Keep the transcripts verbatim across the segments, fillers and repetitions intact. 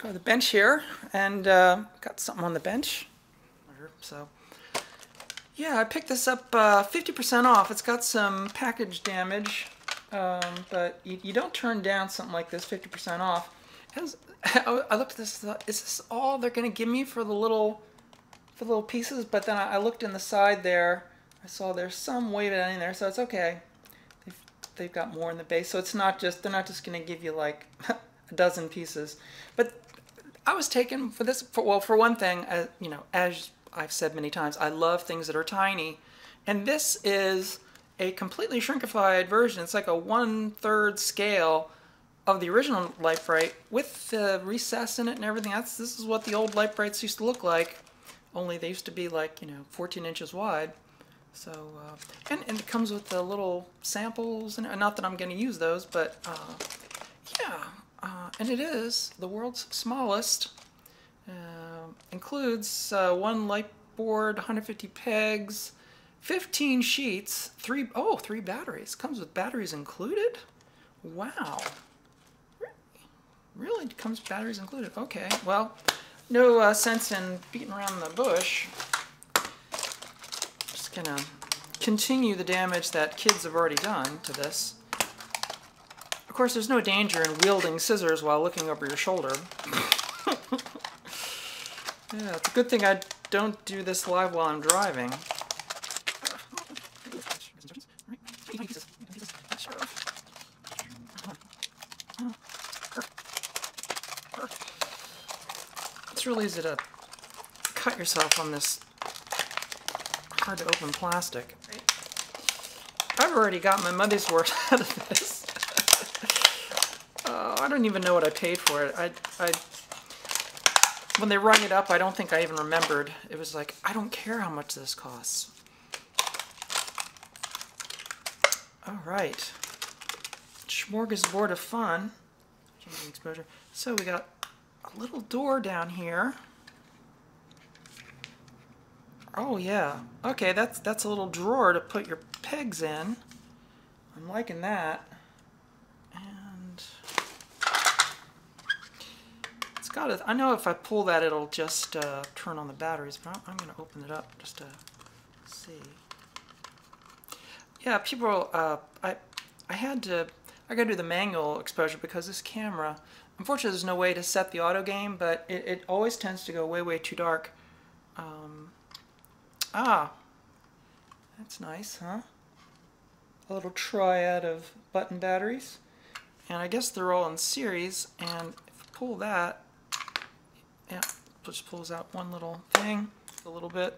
Got the bench here, and uh, got something on the bench. So, yeah, I picked this up uh, fifty percent off. It's got some package damage, um, but you, you don't turn down something like this fifty percent off. It has, I looked at this, thought, is this all they're going to give me for the little for the little pieces? But then I, I looked in the side there. I saw there's some weight in there, so it's okay. They've, they've got more in the base, so it's not just they're not just going to give you like a dozen pieces. But I was taken for this. For, well, for one thing, uh, you know, as I've said many times, I love things that are tiny, and this is a completely shrinkified version. It's like a one-third scale of the original Lite Brite with the recess in it and everything. That's this is what the old Lite Brites used to look like. Only they used to be like you know fourteen inches wide. So uh, and and it comes with the little samples, and not that I'm going to use those, but uh, yeah. Uh, and it is the world's smallest. Uh, includes uh, one light board, one hundred fifty pegs, fifteen sheets, three oh three batteries. Comes with batteries included. Wow, really comes with batteries included. Okay, well, no uh, sense in beating around the bush. Just gonna continue the damage that kids have already done to this. Of course, there's no danger in wielding scissors while looking over your shoulder. Yeah, it's a good thing I don't do this live while I'm driving. It's really easy to cut yourself on this hard to open plastic. I've already got my money's worth out of this. Uh, I don't even know what I paid for it. I, I, when they rung it up, I don't think I even remembered. It was like, I don't care how much this costs. All right. Smorgasbord of fun. Changing exposure. So we got a little door down here. Oh yeah. Okay, that's that's a little drawer to put your pegs in. I'm liking that. And it's got a, I know if I pull that it'll just uh, turn on the batteries, but I'm, I'm going to open it up just to see. Yeah, people, uh, I I had to, I got to do the manual exposure because this camera, unfortunately there's no way to set the auto game, but it, it always tends to go way, way too dark. Um, ah, that's nice, huh? A little triad of button batteries. And I guess they're all in series, and if I pull that, yeah, just pulls out one little thing, a little bit.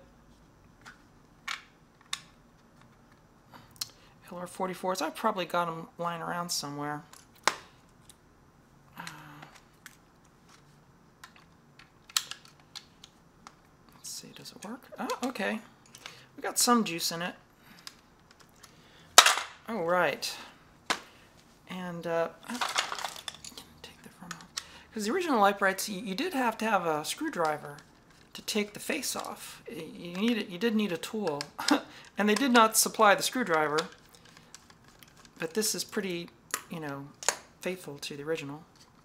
L R forty-fours, I've probably got them lying around somewhere. Uh, let's see, does it work? Oh, okay. We got some juice in it. Oh, right. And uh, take the front off. Because the original Lite Brites, you, you did have to have a screwdriver to take the face off. You needed, you did need a tool, and they did not supply the screwdriver. But this is pretty, you know, faithful to the original.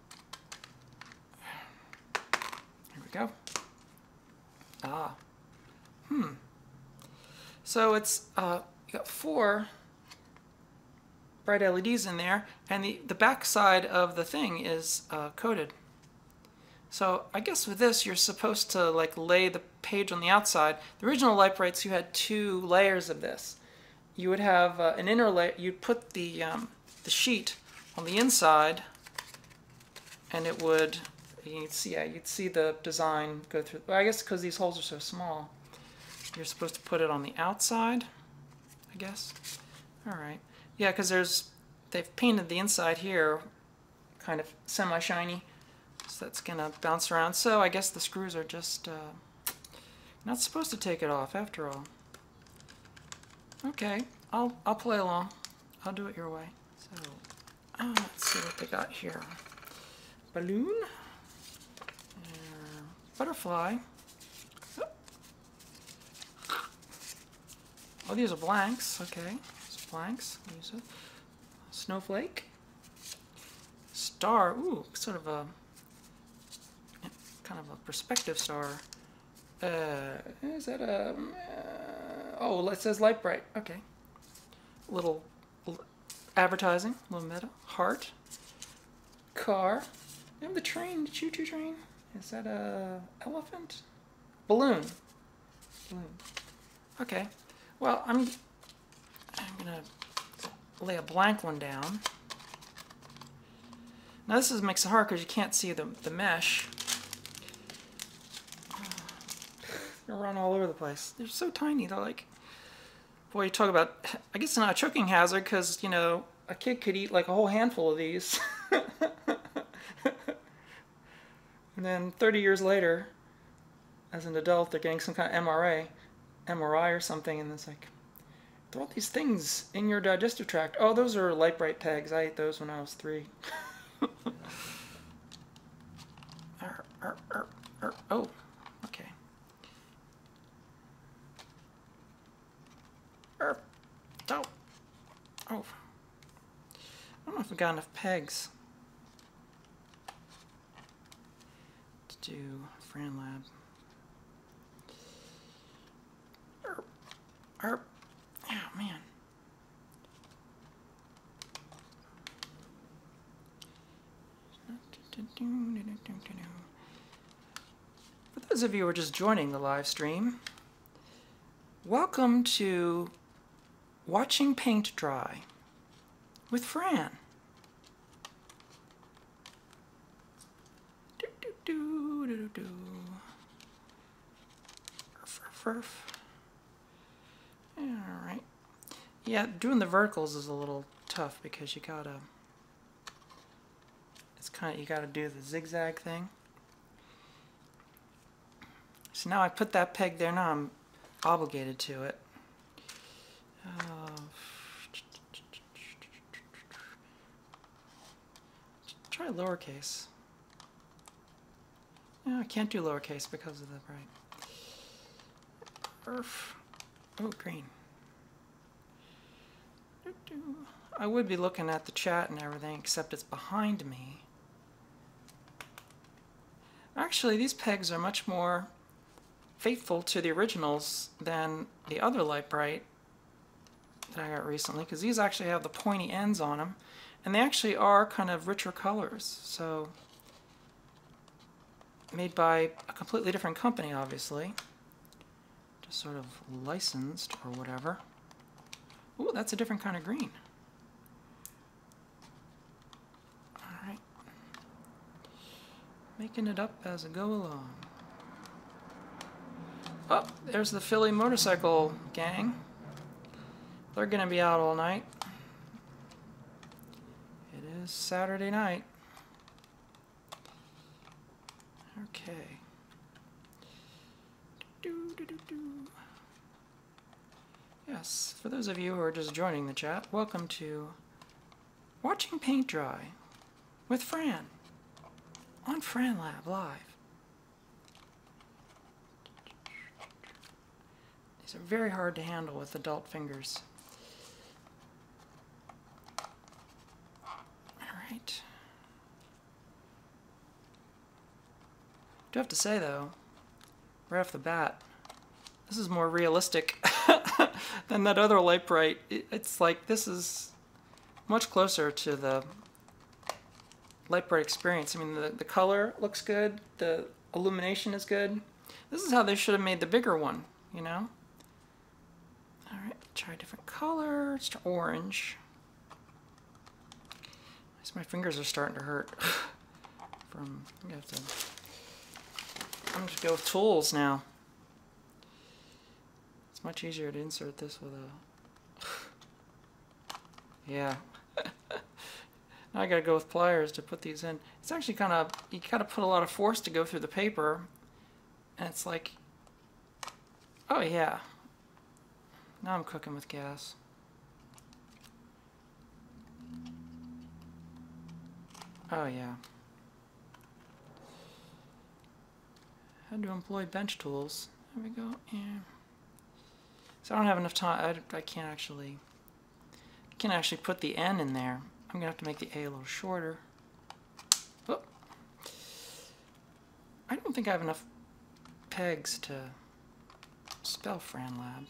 Here we go. Ah. Hmm. So it's uh, you got four bright L E Ds in there, and the, the back side of the thing is uh, coated. So I guess with this you're supposed to like lay the page on the outside. The original Lite Brites, you had two layers of this. You would have uh, an inner layer, you'd put the, um, the sheet on the inside, and it would, you'd see, yeah, you'd see the design go through. Well, I guess because these holes are so small, you're supposed to put it on the outside, I guess. All right. Yeah, because there's, they've painted the inside here kind of semi-shiny, so that's going to bounce around. So I guess the screws are just uh, not supposed to take it off after all. Okay, I'll, I'll play along. I'll do it your way. So, uh, let's see what they got here. Balloon. Uh, butterfly. Oh. oh, these are blanks. Okay, these are blanks. Use it. Snowflake. Star. Ooh, sort of a kind of a perspective star. Uh, is that a... Uh, oh, it says Lite Brite. Okay. Little, little advertising, little meta. Heart. Car. You have the train, the choo-choo train. Is that a elephant? Balloon. Balloon. Okay. Well, I'm I'm gonna lay a blank one down. Now this is makes it hard because you can't see the the mesh. They run all over the place. They're so tiny. They're like, boy, you talk about. I guess it's not a choking hazard because you know a kid could eat like a whole handful of these. And then thirty years later, as an adult, they're getting some kind of M R I, M R I or something, and it's like, there are all these things in your digestive tract. Oh, those are Lite Brite pegs. I ate those when I was three. Arr, arr, arr, arr. Oh, okay. Arr. Oh. Oh. I don't know if I've got enough pegs to do Fran Lab. Arr. Arr. Oh, man. For those of you who are just joining the live stream, welcome to Watching Paint Dry with Fran. Do, do, do, do, do, do. Urf, urf, urf. All right. Yeah, doing the verticals is a little tough because you gotta. It's kind of you gotta do the zigzag thing. So now I put that peg there. Now I'm obligated to it. Uh, try lowercase. No, I can't do lowercase because of the bright. Urf. Oh, green. I would be looking at the chat and everything, except it's behind me. Actually, these pegs are much more faithful to the originals than the other Lite Brite that I got recently, because these actually have the pointy ends on them, and they actually are kind of richer colors. So, made by a completely different company, obviously. Just sort of licensed or whatever. Ooh, that's a different kind of green. Alright. Making it up as I go along. Oh, there's the Philly motorcycle gang. They're going to be out all night. It is Saturday night. Okay. Do, do, do, do. Yes, for those of you who are just joining the chat, welcome to Watching Paint Dry with Fran on Fran Lab Live. These are very hard to handle with adult fingers. Alright. I do have to say though, right off the bat, this is more realistic than that other Lite Brite. It's like this is much closer to the Lite Brite experience. I mean, the, the color looks good, the illumination is good. This is how they should have made the bigger one, you know? Alright, try a different color. It's orange. My fingers are starting to hurt. From, you have to, I'm just go with tools now. It's much easier to insert this with a... Yeah. Now I gotta go with pliers to put these in. It's actually kind of, you gotta put a lot of force to go through the paper. And it's like, oh yeah. Now I'm cooking with gas. Oh yeah. Had to employ bench tools. There we go. Yeah. So I don't have enough time. I, I can't actually. I can't actually put the N in there. I'm gonna have to make the A a little shorter. Oh. I don't think think I have enough pegs to spell Fran Lab.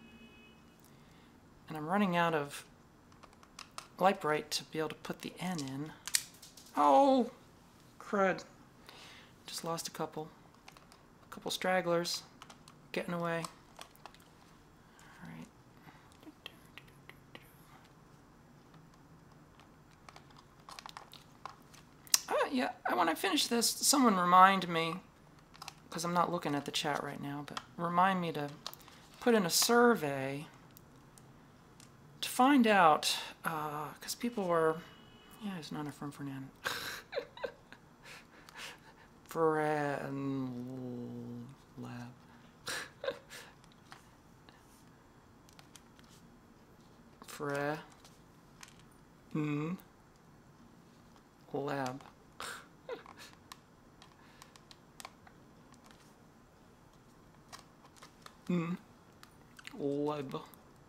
And I'm running out of Lite Brite to be able to put the N in. Oh, crud. Just lost a couple. A couple stragglers getting away. Alright. Uh, yeah, when I finish this, someone remind me, because I'm not looking at the chat right now, but remind me to put in a survey to find out, because uh, people were, yeah, it's not a from Fernand. Fran Lab. Fran mm, Lab. mm, Lab.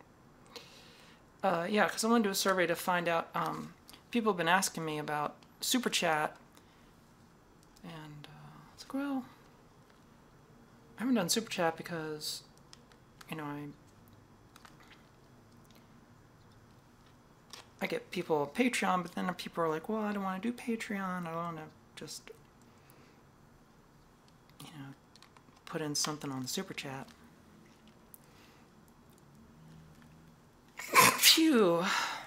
Uh, yeah, because I want to do a survey to find out. Um, people have been asking me about Super Chat, and uh, it's like, well, I haven't done Super Chat because, you know, I I get people on Patreon, but then people are like, well, I don't want to do Patreon. I want to just, you know, put in something on the Super Chat. Phew.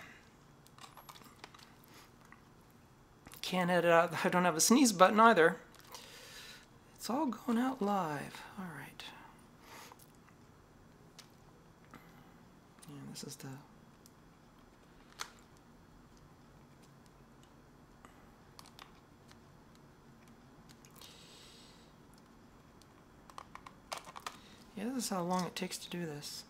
Can't edit out. I don't have a sneeze button either. It's all going out live. All right. And this is the. Yeah, this is how long it takes to do this.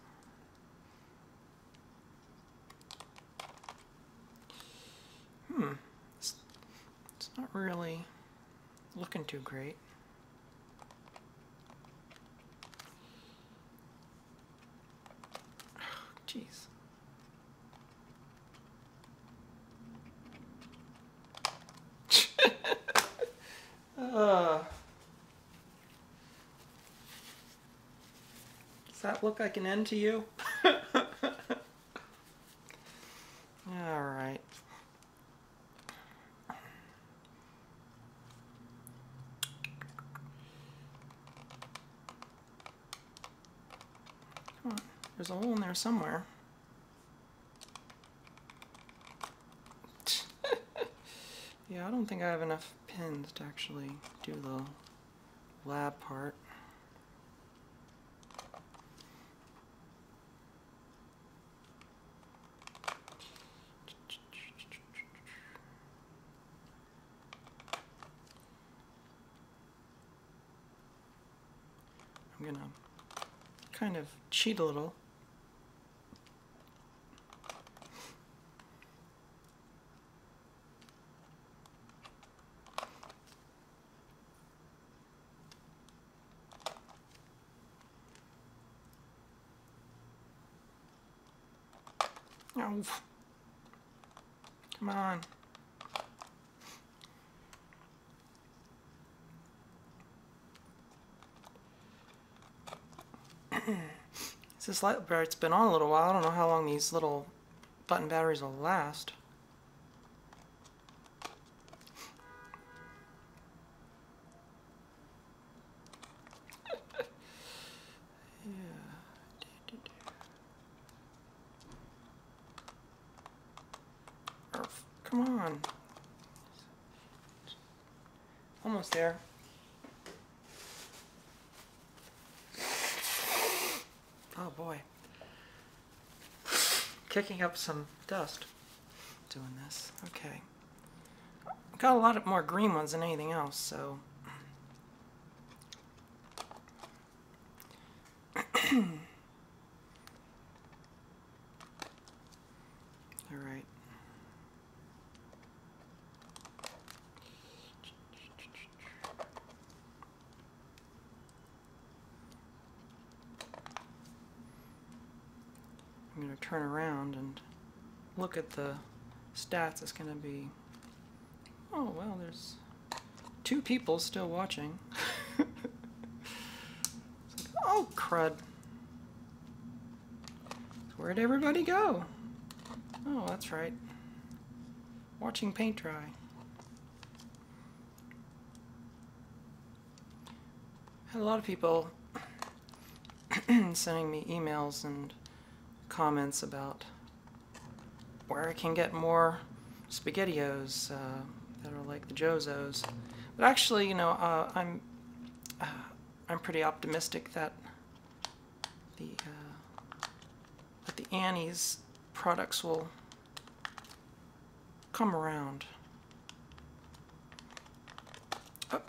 Hmm. It's, it's not really looking too great. Jeez. uh. Does that look like an end to you? All right. Come on. There's a hole in there somewhere. Yeah, I don't think I have enough pins to actually do the lab part. I'm gonna kind of cheat a little. Oh, come on. This Lite Brite's been on a little while. I don't know how long these little button batteries will last. Yeah. Come on. Almost there. Oh boy. Kicking up some dust doing this. Okay. Got a lot of more green ones than anything else, so. Alright. I'm going to turn around and look at the stats. It's going to be, oh well, there's two people still watching. Oh, crud. Where'd everybody go? Oh, that's right. Watching paint dry. Had a lot of people sending me emails and comments about where I can get more SpaghettiOs uh, that are like the Jozos. But actually, you know, uh, I'm uh, I'm pretty optimistic that the uh, that the Annie's products will come around. Oh.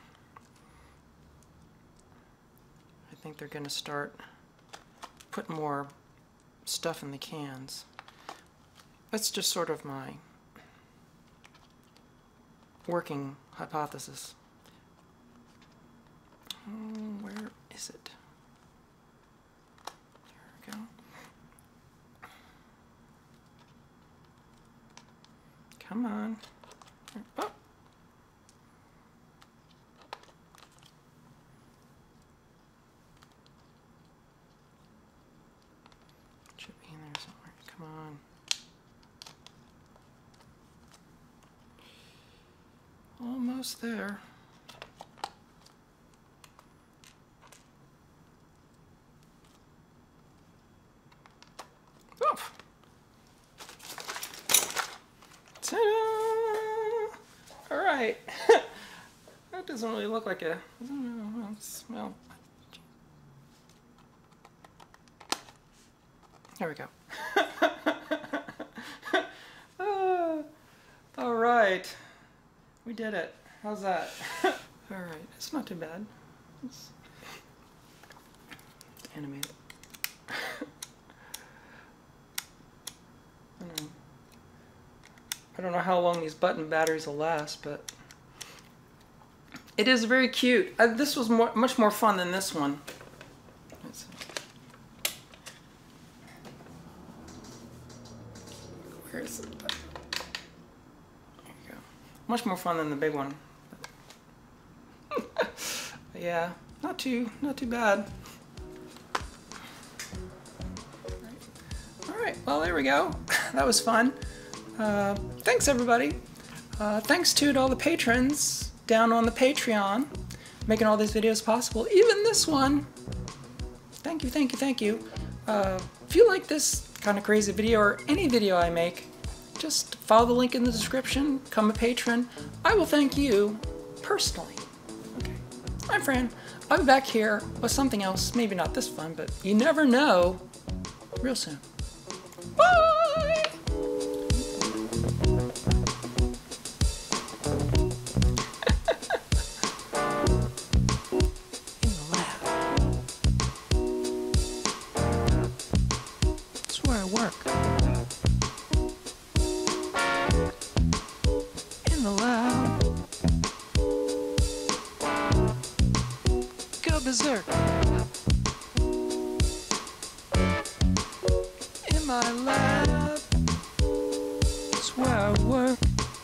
I think they're going to start putting more stuff in the cans. That's just sort of my working hypothesis. Oh, where is it? There we go. Come on. Oh. Should be in there somewhere. Come on. Almost there. Oof. Ta-da! All right. That doesn't really look like a smell. There we go. uh, all right. We did it. How's that? All right. It's not too bad. Let's animate it. I don't know. I don't know how long these button batteries will last, but it is very cute. Uh, this was more, much more fun than this one. Let's see. Where is it? There you go. Much more fun than the big one. But yeah, not too, not too bad. All right. Well, there we go. That was fun. Uh, thanks everybody. Uh, thanks too to all the patrons down on the Patreon, making all these videos possible, even this one. Thank you, thank you, thank you. Uh, if you like this kind of crazy video or any video I make, just follow the link in the description, become a patron. I will thank you personally. Okay. I'm Fran. I'll be back here with something else, maybe not this fun, but you never know, real soon. Bye! Berserk. In my lab, it's where I work.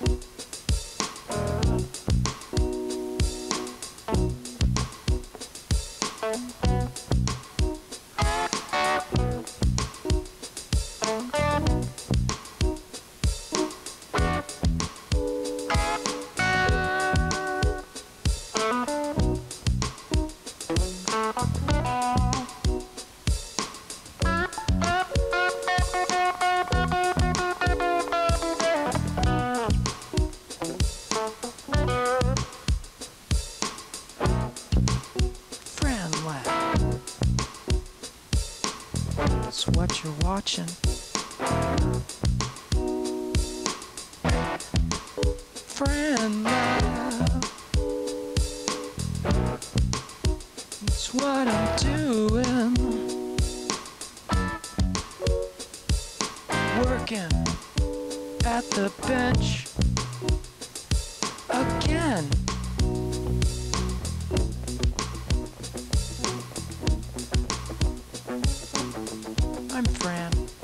That's what you're watching. Fran Lab. It's what I'm doing. Working at the bench again. I'm Fran.